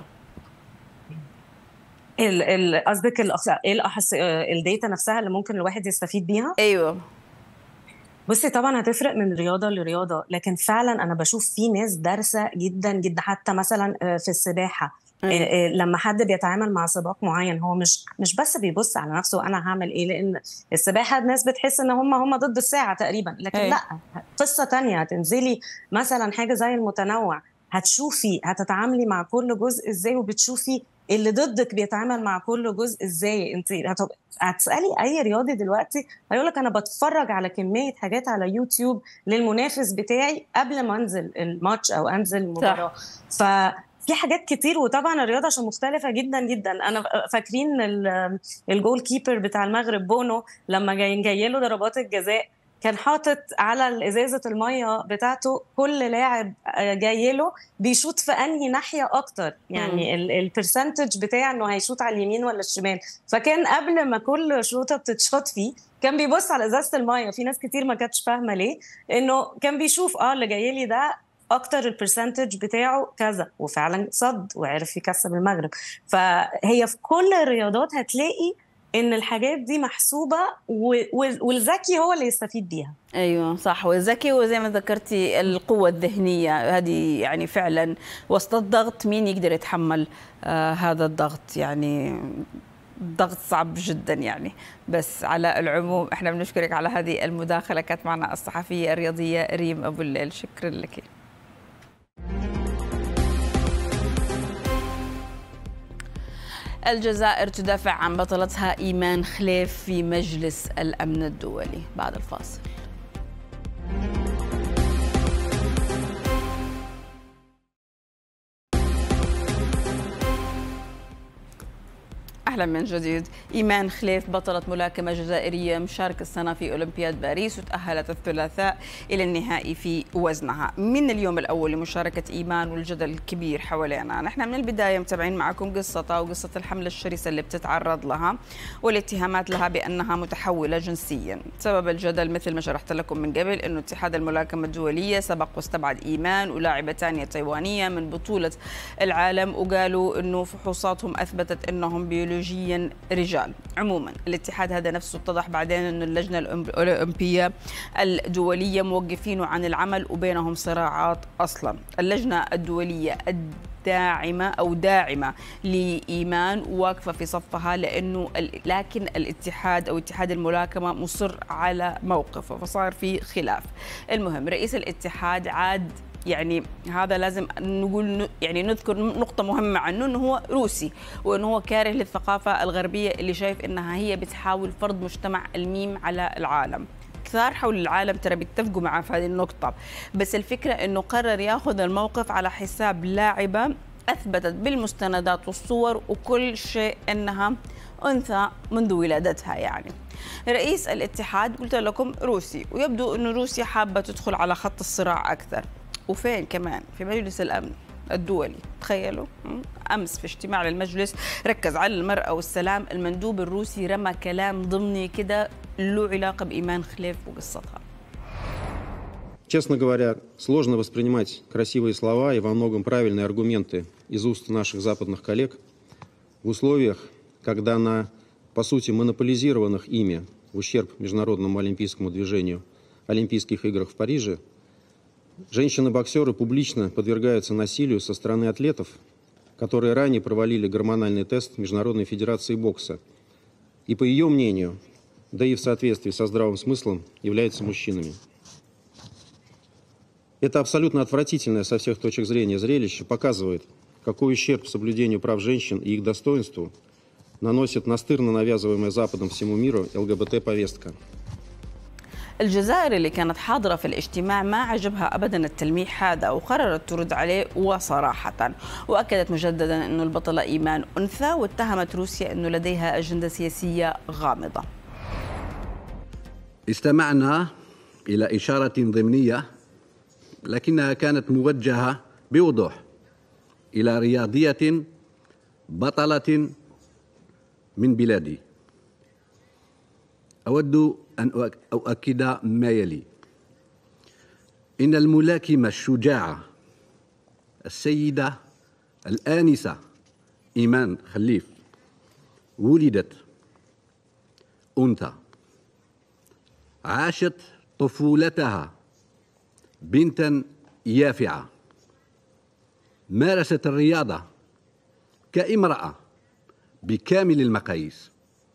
قصدك الداتا نفسها اللي ممكن الواحد يستفيد بيها؟ ايوه. بصي طبعا هتفرق من رياضه لرياضه، لكن فعلا انا بشوف في ناس دارسه جدا جدا، حتى مثلا في السباحه لما حد بيتعامل مع سباق معين هو مش بس بيبص على نفسه انا هعمل ايه، لان السباحه الناس بتحس ان هم ضد الساعه تقريبا، لكن لا، قصه تانية. هتنزلي مثلا حاجه زي المتنوع، هتشوفي هتتعاملي مع كل جزء ازاي، وبتشوفي اللي ضدك بيتعامل مع كل جزء ازاي. انت هتسالي اي رياضي دلوقتي هيقولك انا بتفرج على كميه حاجات على يوتيوب للمنافس بتاعي قبل ما انزل الماتش او انزل المباراه. ففي حاجات كتير، وطبعا الرياضه عشان مختلفه جدا جدا. انا فاكرين الجول كيبر بتاع المغرب بونو لما جاي له ضربات الجزاء، كان حاطط على ازازه الميه بتاعته كل لاعب جاي له بيشوط في انهي ناحيه اكتر، يعني البرسنتج بتاع انه هيشوط على اليمين ولا الشمال. فكان قبل ما كل شوطه بتتشوط فيه كان بيبص على ازازه الميه. في ناس كتير ما كانتش فاهمه ليه، انه كان بيشوف اللي جاي لي ده اكتر البرسنتج بتاعه كذا، وفعلا صد وعرف يكسب المغرب. فهي في كل الرياضات هتلاقي ان الحاجات دي محسوبه، والذكي هو اللي يستفيد بيها. ايوه صح، والذكي وزي ما ذكرتي القوه الذهنيه هذه، يعني فعلا وسط الضغط مين يقدر يتحمل هذا الضغط؟ يعني ضغط صعب جدا يعني. بس على العموم احنا بنشكرك على هذه المداخله، كانت معنا الصحفيه الرياضيه ريم ابو الليل، شكرا لك. الجزائر تدافع عن بطلتها إيمان خليف في مجلس الأمن الدولي. بعد الفاصل. أهلا من جديد. إيمان خليف بطلة ملاكمة جزائرية مشاركة السنة في أولمبياد باريس، وتأهلت الثلاثاء إلى النهائي في وزنها. من اليوم الأول لمشاركة إيمان والجدل الكبير حوالينا، نحن من البداية متابعين معكم قصتها وقصة الحملة الشرسة اللي بتتعرض لها والاتهامات لها بأنها متحولة جنسيا. سبب الجدل مثل ما شرحت لكم من قبل أنه اتحاد الملاكمة الدولية سبق واستبعد إيمان ولاعبة ثانية تايوانية من بطولة العالم، وقالوا أنه فحوصاتهم أثبتت أنهم بيولوجيا رجال. عموما الاتحاد هذا نفسه اتضح بعدين أن اللجنة الأولمبية الدولية موقفينه عن العمل وبينهم صراعات أصلا. اللجنة الدولية داعمة لإيمان واقفة في صفها، لكن الاتحاد أو اتحاد الملاكمة مصر على موقفه، فصار في خلاف. المهم رئيس الاتحاد عاد، يعني هذا لازم نقول، يعني نذكر نقطة مهمة عنه، أنه هو روسي وأنه هو كاره للثقافة الغربية اللي شايف أنها هي بتحاول فرض مجتمع الميم على العالم. كثار حول العالم ترى بيتفقوا معه في هذه النقطة، بس الفكرة أنه قرر ياخذ الموقف على حساب لاعبة أثبتت بالمستندات والصور وكل شيء أنها أنثى منذ ولادتها. يعني رئيس الاتحاد قلت لكم روسي، ويبدو أنه روسيا حابة تدخل على خط الصراع أكثر. وفين كمان؟ في مجلس الأمن. الدولي. تخيلوا أمس في اجتماع للمجلس ركز على المرأة والسلام، المندوب الروسي رمى كلام ضمني كده له علاقة بإيمان خليف وقصتها. Честно говоря, сложно воспринимать красивые слова и во многом правильные аргументы из уст наших западных коллег в условиях, когда на, по сути, монополизированных ими в ущерб международному олимпийскому движению Олимпийских играх в Париже женщины-боксеры публично подвергаются насилию со стороны атлетов, которые ранее провалили гормональный тест Международной Федерации бокса и, по ее мнению, да и в соответствии со здравым смыслом, являются мужчинами. Это абсолютно отвратительное со всех точек зрения зрелище показывает, какой ущерб соблюдению прав женщин и их достоинству наносит настырно навязываемая Западом всему миру ЛГБТ-повестка. الجزائر اللي كانت حاضرة في الاجتماع ما عجبها أبدا التلميح هذا وقررت ترد عليه وصراحة، وأكدت مجددا أن البطلة إيمان أنثى، واتهمت روسيا أنه لديها أجندة سياسية غامضة. استمعنا إلى إشارة ضمنية لكنها كانت موجهة بوضوح إلى رياضية بطلة من بلادي. أود أن أؤكد ما يلي: إن الملاكمة الشجاعة السيدة الآنسة إيمان خليف ولدت أنثى، عاشت طفولتها بنتا يافعة، مارست الرياضة كامرأة بكامل المقاييس،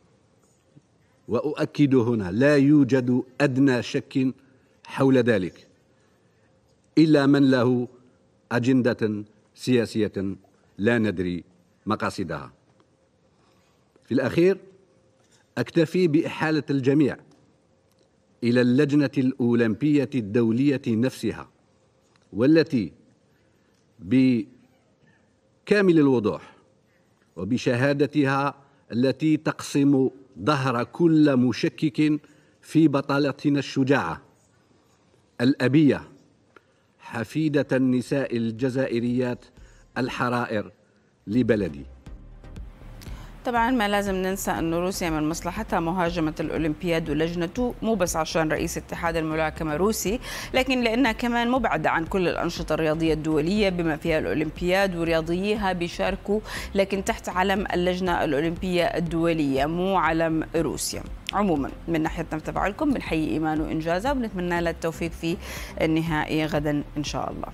وأؤكد هنا لا يوجد أدنى شك حول ذلك إلا من له أجندة سياسية لا ندري مقاصدها. في الأخير أكتفي بإحالة الجميع إلى اللجنة الأولمبية الدولية نفسها، والتي بكامل الوضوح وبشهادتها التي تقسم ظهر كل مشكك في بطلتنا الشجاعة الأبية حفيدة النساء الجزائريات الحرائر لبلدي. طبعا ما لازم ننسى أن روسيا من مصلحتها مهاجمة الأولمبياد ولجنته، مو بس عشان رئيس اتحاد الملاكمة روسي، لكن لأنها كمان مبعدة عن كل الأنشطة الرياضية الدولية بما فيها الأولمبياد، ورياضييها بيشاركوا لكن تحت علم اللجنة الأولمبية الدولية مو علم روسيا. عموما من ناحيتنا بتفاعلكم بنحيي إيمان وإنجازها وبنتمنى لها التوفيق في النهائي غدا إن شاء الله.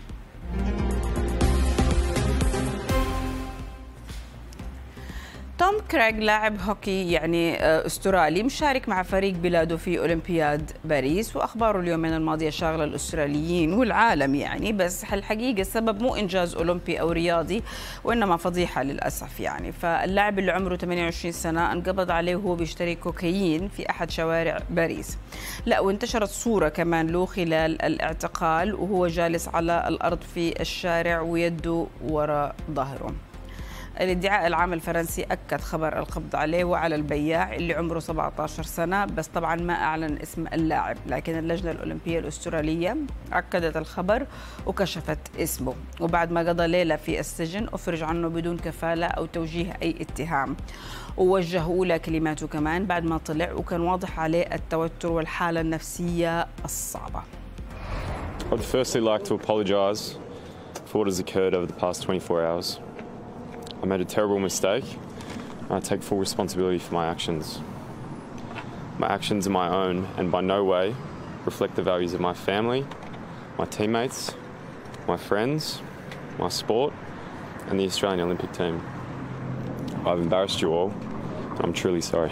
توم كريغ لاعب هوكي يعني استرالي مشارك مع فريق بلاده في أولمبياد باريس، وأخباره اليومين الماضية شاغلة الأستراليين والعالم يعني، بس الحقيقة السبب مو إنجاز أولمبي أو رياضي وإنما فضيحة للأسف يعني. فاللاعب اللي عمره 28 سنة انقبض عليه وهو بيشتري كوكايين في أحد شوارع باريس. لا وانتشرت صورة كمان له خلال الاعتقال وهو جالس على الأرض في الشارع ويده وراء ظهره. الادعاء العام الفرنسي أكد خبر القبض عليه وعلى البياع اللي عمره 17 سنة، بس طبعا ما أعلن اسم اللاعب، لكن اللجنة الأولمبية الأسترالية أكدت الخبر وكشفت اسمه، وبعد ما قضى ليلة في السجن أفرج عنه بدون كفالة أو توجيه أي اتهام، ووجه أولى كلماته كمان بعد ما طلع، وكان واضح عليه التوتر والحالة النفسية الصعبة. I'd firstly like to apologise for what has occurred over the past 24 hours. I made a terrible mistake, and I take full responsibility for my actions. My actions are my own and by no way reflect the values of my family, my teammates, my friends, my sport, and the Australian Olympic team. I've embarrassed you all, and I'm truly sorry.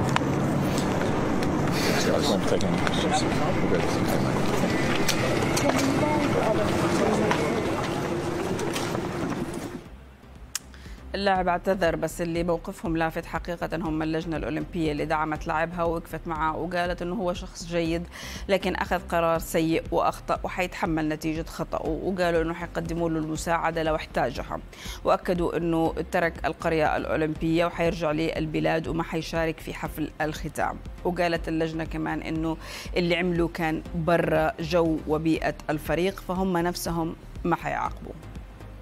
اللاعب اعتذر، بس اللي موقفهم لافت حقيقة هم اللجنة الأولمبية اللي دعمت لاعبها ووقفت معه وقالت أنه هو شخص جيد لكن أخذ قرار سيء وأخطأ وحيتحمل نتيجة خطأه، وقالوا أنه حيقدموا له المساعدة لو احتاجها، وأكدوا أنه ترك القرية الأولمبية وحيرجع للبلاد وما حيشارك في حفل الختام. وقالت اللجنة كمان أنه اللي عملوا كان برا جو وبيئة الفريق، فهم نفسهم ما حيعاقبوا.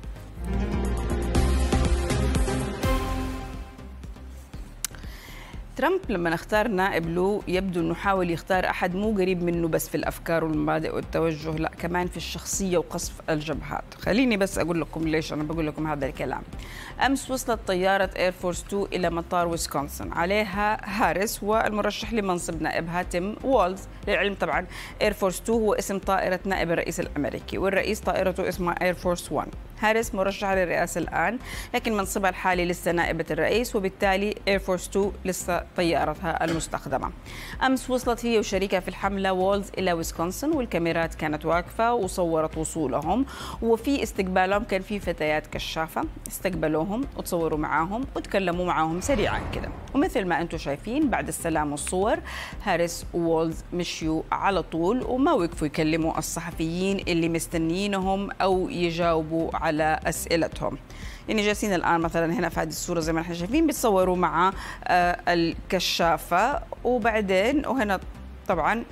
ترامب لما اختار نائب له يبدو أنه حاول يختار أحد مو قريب منه بس في الأفكار والمبادئ والتوجه، لا كمان في الشخصية وقصف الجبهات. خليني بس أقول لكم ليش أنا بقول لكم هذا الكلام. أمس وصلت طيارة إير فورس 2 إلى مطار ويسكونسن، عليها هاريس والمرشح لمنصب نائبها تيم والز. للعلم طبعا إير فورس 2 هو اسم طائرة نائب الرئيس الأمريكي، والرئيس طائرته اسمها إير فورس 1. هاريس مرشحة للرئاسة الآن، لكن منصبها الحالي لسه نائبة الرئيس، وبالتالي إير فورس 2 لسه طيارتها المستخدمة. أمس وصلت هي وشريكها في الحملة وولز إلى ويسكونسن، والكاميرات كانت واقفة وصورت وصولهم، وفي استقبالهم كان في فتيات كشافة استقبلوهم وتصوروا معاهم وتكلموا معاهم سريعا كده. ومثل ما أنتم شايفين بعد السلام والصور هاريس وولز مشيوا على طول وما وقفوا يكلموا الصحفيين اللي مستنيينهم أو يجاوبوا على أسئلتهم. يعني جالسين الآن مثلا هنا في هذه الصورة زي ما احنا شايفين بيتصوروا مع الكشافة، وبعدين وهنا طبعا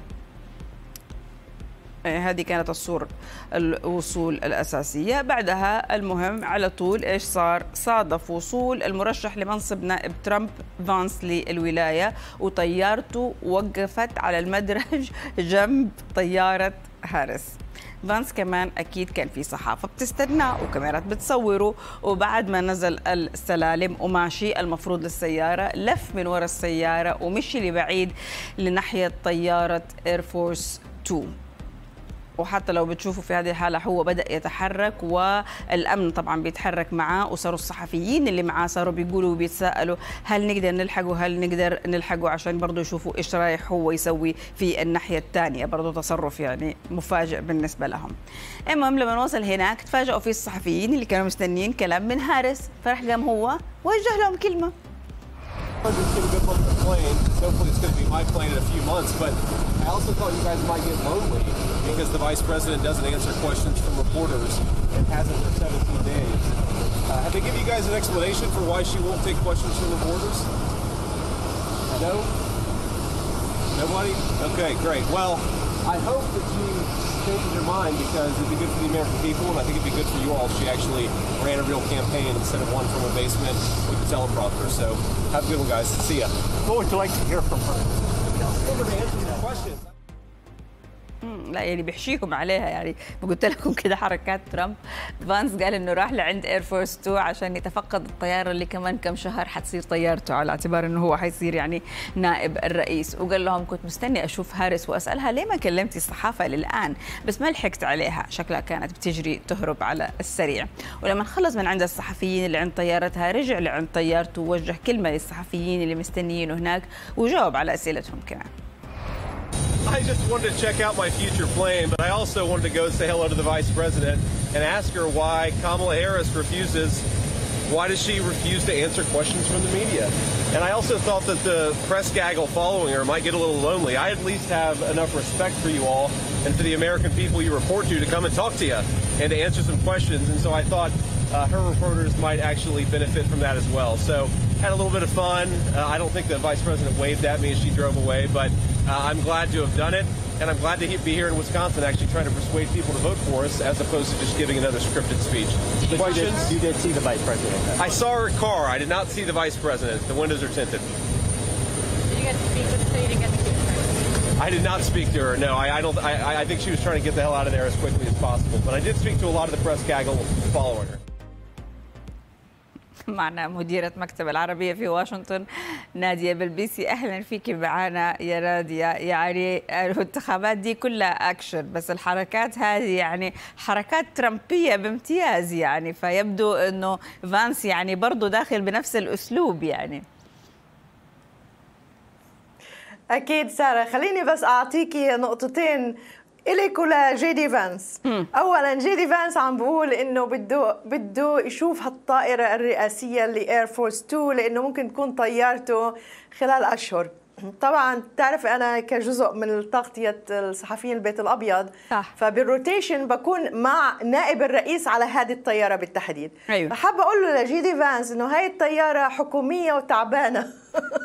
هذه كانت الصورة الوصول الأساسية. بعدها المهم على طول إيش صار؟ صادف وصول المرشح لمنصب نائب ترامب فانس للولاية، وطيارته وقفت على المدرج جنب طيارة هاريس. فانس كمان أكيد كان في صحافة بتستناه وكاميرات بتصوره، وبعد ما نزل السلالم وماشي المفروض للسيارة لف من وراء السيارة ومشي لبعيد لناحية طيارة إير فورس 2. وحتى لو بتشوفوا في هذه الحالة هو بدأ يتحرك والأمن طبعا بيتحرك معاه، وصاروا الصحفيين اللي معاه صاروا بيقولوا وبيتساءلوا هل نقدر نلحقه، هل نقدر نلحقه، عشان برضه يشوفوا إيش رايح هو يسوي في الناحية الثانية. برضه تصرف يعني مفاجئ بالنسبة لهم. المهم لما وصل هناك تفاجئوا فيه الصحفيين اللي كانوا مستنيين كلام من هاريس، فرح قام هو وجه لهم كلمة. I also thought you guys might get lonely because the vice president doesn't answer questions from reporters and hasn't for 17 days. Have they given you guys an explanation for why she won't take questions from reporters? No? Nobody? Okay, great. Well, I hope that she changes her mind because it'd be good for the American people, and I think it'd be good for you all if she actually ran a real campaign instead of one from a basement with a teleprompter. So have a good one, guys. See ya. What would you like to hear from her? لا يعني بيحشيهم عليها. يعني قلت لكم كده حركات ترامب. فانس قال انه راح لعند اير فورس 2 عشان يتفقد الطياره اللي كمان كم شهر حتصير طيارته، على اعتبار انه هو حيصير يعني نائب الرئيس. وقال لهم كنت مستني اشوف هاريس واسالها ليه ما كلمتي الصحافه للان، بس ما لحقت عليها، شكلها كانت بتجري تهرب على السريع. ولما خلص من عند الصحفيين اللي عند طيارتها رجع لعند طيارته ووجه كلمه للصحفيين اللي مستنيينه هناك وجاوب على اسئلتهم كمان. I just wanted to check out my future plane, but I also wanted to go say hello to the vice president and ask her why Kamala Harris why does she refuse to answer questions from the media? And I also thought that the press gaggle following her might get a little lonely. I at least have enough respect for you all and for the American people you report to come and talk to you and to answer some questions. And so I thought her reporters might actually benefit from that as well. So had a little bit of fun. I don't think the vice president waved at me as she drove away, but I'm glad to have done it. And I'm glad to be here in Wisconsin actually trying to persuade people to vote for us as opposed to just giving another scripted speech. Questions? You did see the vice president. I saw her car. I did not see the vice president. The windows are tinted. Did you get to speak with her so you didn't get to speak to her? I did not speak to her. No, I think she was trying to get the hell out of there as quickly as possible. But I did speak to a lot of the press gaggle following her. معنا مديرة مكتب العربية في واشنطن نادية بلبيسي. أهلا فيك معنا يا نادية. يعني الانتخابات دي كلها أكشن، بس الحركات هذه يعني حركات ترامبية بامتياز يعني، فيبدو أنه فانس يعني برضو داخل بنفس الأسلوب يعني. أكيد سارة، خليني بس أعطيكي نقطتين إليك ولجي دي فانس. أولاً جي دي فانس عم بقول إنه بده يشوف هالطائرة الرئاسية اللي إير فورس 2 لأنه ممكن تكون طيارته خلال أشهر. طبعاً تعرف أنا كجزء من تغطية الصحفيين البيت الأبيض صح. فبالروتيشن بكون مع نائب الرئيس على هذه الطيارة بالتحديد. أيوة. فحابة أقول له لجي دي فانس إنه هاي الطيارة حكومية وتعبانة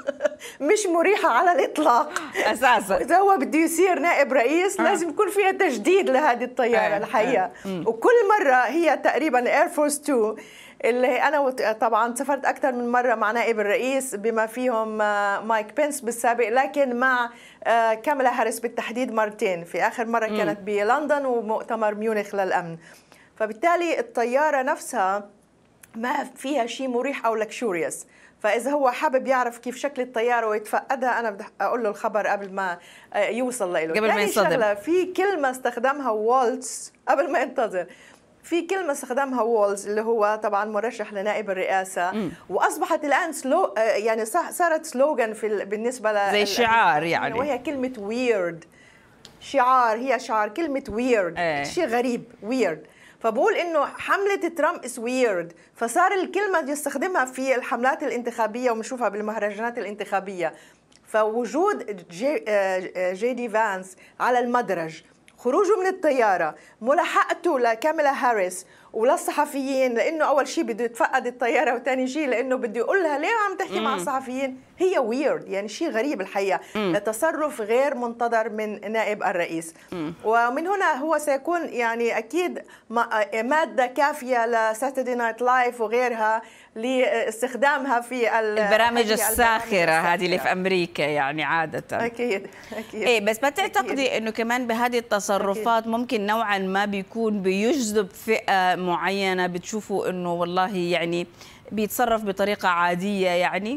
مش مريحة على الإطلاق أساسا. إذا هو بده يصير نائب رئيس لازم يكون فيها تجديد لهذه الطيارة الحقيقة. وكل مرة هي تقريبا اير فورس 2 اللي أنا طبعا سافرت أكثر من مرة مع نائب الرئيس بما فيهم مايك بينس بالسابق، لكن مع كاميلا هاريس بالتحديد مرتين. في آخر مرة كانت بلندن ومؤتمر ميونخ للأمن. فبالتالي الطيارة نفسها ما فيها شيء مريح أو لكشوريوس. فإذا هو حابب يعرف كيف شكل الطيارة ويتفقدها أنا بدي أقول له الخبر قبل ما يوصل له. قبل ما ينصدم. في كلمة استخدمها والتز قبل ما ينتظر، في كلمة استخدمها وولز اللي هو طبعا مرشح لنائب الرئاسة وأصبحت الآن يعني صارت سلوغان بالنسبة زي شعار يعني، وهي كلمة ويرد. شعار، هي شعار كلمة ويرد، شيء غريب ويرد. فبقول إنه حملة ترامب is weird، فصار الكلمة يستخدمها في الحملات الانتخابية وبنشوفها بالمهرجانات الانتخابية. فوجود جي دي فانس على المدرج، خروجه من الطيارة، ملاحقته لكاميلا هاريس وللصحفيين، لأنه أول شيء بده يتفقد الطيارة وثاني شيء لأنه بده يقول لها ليه عم تحكي مع الصحفيين، هي ويرد يعني شيء غريب الحقيقة. تصرف غير منتظر من نائب الرئيس. ومن هنا هو سيكون يعني أكيد مادة كافية لساتردي نايت لايف وغيرها لاستخدامها في البرامج الساخرة هذه اللي في أمريكا يعني عادة. أكيد إيه، بس ما تعتقدي إنه كمان بهذه التصرفات ممكن نوعا ما بيكون بيجذب فئة معينة بتشوفوا إنه والله يعني بيتصرف بطريقة عادية يعني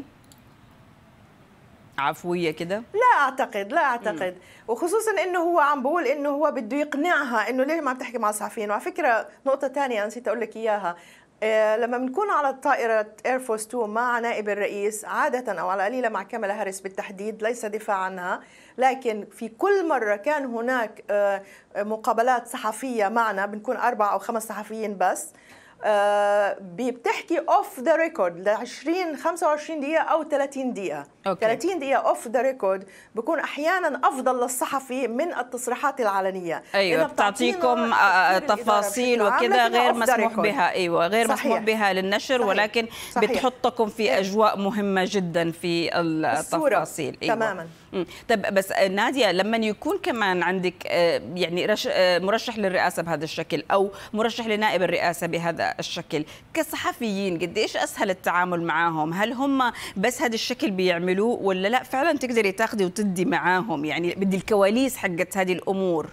عفوية كده؟ لا أعتقد وخصوصا إنه هو عم بقول إنه هو بده يقنعها إنه ليه ما عم تحكي مع الصحفيين. وعلى فكرة نقطة ثانية نسيت أقول لك إياها، لما بنكون على الطائرة اير فورس 2 مع نائب الرئيس عادة أو على قليلة مع كاميلا هاريس بالتحديد، ليس دفاع عنها، لكن في كل مرة كان هناك مقابلات صحفية معنا، بنكون 4 أو 5 صحفيين بس، بتحكي اوف ذا ريكورد ل 20 25 دقيقة أو 30 دقيقة. 30 دقيقة اوف ذا ريكورد بكون أحيانا أفضل للصحفي من التصريحات العلنية. أيوة، بتعطيكم تفاصيل وكذا غير مسموح بها. أيوة، غير مسموح بها للنشر، ولكن بتحطكم في أجواء مهمة جدا في التفاصيل. أيوة. تماما. طب بس نادية، لما يكون كمان عندك يعني مرشح للرئاسة بهذا الشكل أو مرشح لنائب الرئاسة بهذا الشكل، كصحفيين قديش أسهل التعامل معهم؟ هل هم بس هذا الشكل بيعملوه ولا لا فعلا تقدري تاخدي وتدي معاهم؟ يعني بدي الكواليس حقت هذه الأمور.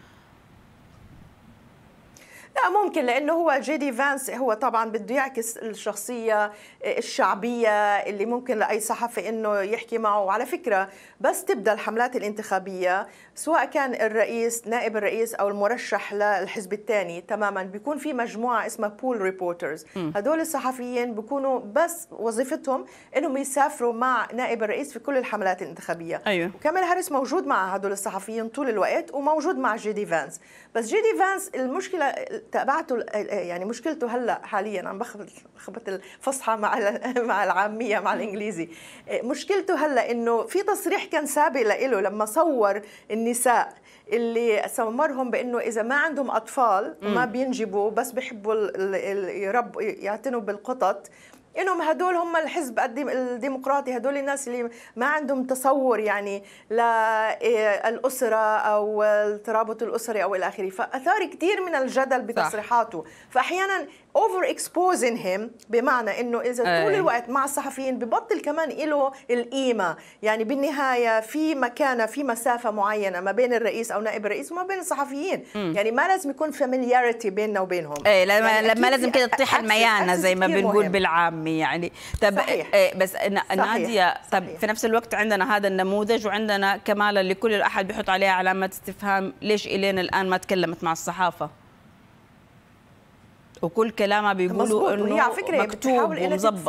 لا ممكن، لأنه هو جي دي فانس هو طبعا بده يعكس الشخصية الشعبية اللي ممكن لأي صحفي إنه يحكي معه. وعلى فكرة بس تبدأ الحملات الانتخابية سواء كان الرئيس نائب الرئيس أو المرشح للحزب الثاني تماما، بيكون في مجموعة اسمها بول ريبورترز. هدول الصحفيين بيكونوا بس وظيفتهم إنهم يسافروا مع نائب الرئيس في كل الحملات الانتخابية. أيوة. وكاميلا هاريس موجود مع هدول الصحفيين طول الوقت وموجود مع جي دي فانس. بس جي دي فانس المشكلة تبعته يعني مشكلته هلا حاليا عم بخبط الفصحى مع العاميه مع الانجليزي. مشكلته هلا انه في تصريح كان سابق له لما صور النساء اللي سمرهم بانه اذا ما عندهم اطفال وما بينجبوا بس بيحبوا يربوا يعتنوا بالقطط، انهم هدول هم الحزب الديمقراطي، هدول الناس اللي ما عندهم تصور يعني للأسرة او الترابط الاسري او الى اخره. فاثار كثير من الجدل بتصريحاته. فاحيانا اوفر اكسبوزين هيم، بمعنى انه اذا طول الوقت مع الصحفيين ببطل كمان له القيمه. يعني بالنهايه في مكانه، في مسافه معينه ما بين الرئيس او نائب الرئيس وما بين الصحفيين. يعني ما لازم يكون فاميلياريتي بيننا وبينهم. يعني لما لازم كده تطيح الميانه زي ما بنقول بالعام يعني. طب بس نادية، طب في نفس الوقت عندنا هذا النموذج وعندنا كمالا اللي كل احد بيحط عليها علامه استفهام، ليش الين الان ما تكلمت مع الصحافه؟ وكل كلامها بيقولوا انه مكتوب ومظبط.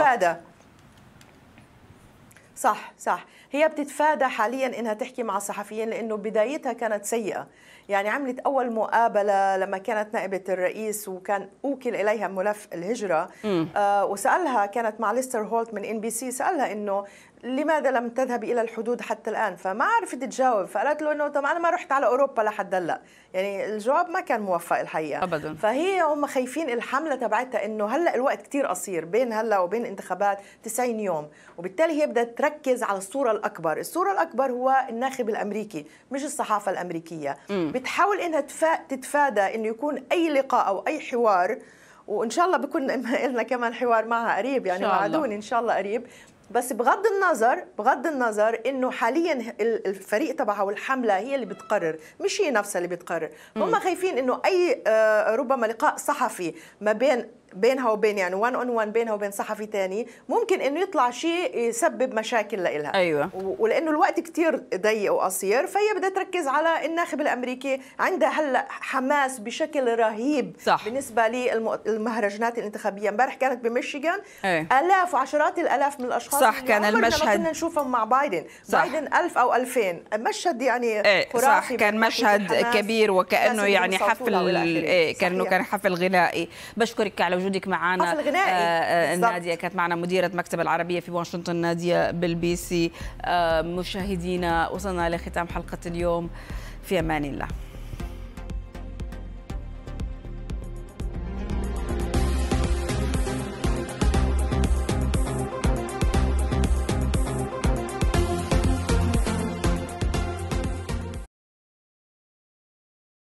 صح هي بتتفادى حاليا انها تحكي مع الصحفيين لانه بدايتها كانت سيئه. يعني عملت اول مقابله لما كانت نائبه الرئيس وكان اوكل اليها ملف الهجره، وسالها، كانت مع ليستر هولت من NBC، سالها انه لماذا لم تذهبي الى الحدود حتى الان؟ فما عرفت تجاوب، فقالت له انه طب انا ما رحت على اوروبا لحد هلا. يعني الجواب ما كان موفق الحقيقه ابدا. فهي هم خايفين الحمله تبعتها انه هلا الوقت كثير قصير بين هلا وبين الانتخابات 90 يوم، وبالتالي هي بدها تركز على الصوره الاكبر. الصوره الاكبر هو الناخب الامريكي مش الصحافه الامريكيه. بتحاول انها تتفادى انه يكون اي لقاء او اي حوار، وان شاء الله بكون لنا كمان حوار معها قريب، يعني وعدوني ان شاء الله قريب. بس بغض النظر انه حاليا الفريق تبعها والحمله هي اللي بتقرر، مش هي نفسها اللي بتقرر. هم خايفين انه اي ربما لقاء صحفي ما بينها وبين يعني 1 on 1 بينها وبين صحفي تاني ممكن انه يطلع شيء يسبب مشاكل لإلها. ايوه. ولانه الوقت كتير ضيق وقصير، فهي بدها تركز على الناخب الامريكي. عندها هلا حماس بشكل رهيب. صح. بالنسبه للمهرجانات الانتخابيه. امبارح كانت بميشيغان، الاف وعشرات الالاف من الاشخاص. صح. كان المشهد كنا نشوفهم مع بايدن. صح. بايدن 1000 أو 2000 مشهد يعني خرافي. صح. كان مشهد كبير وكانه يعني حفل كان حفل غنائي. بشكرك على وجودك معنا. حفل غنائي. نادية كانت معنا مديرة مكتب العربية في واشنطن، نادية بالبي سي. مشاهدينا وصلنا لختام حلقة اليوم، في أمان الله.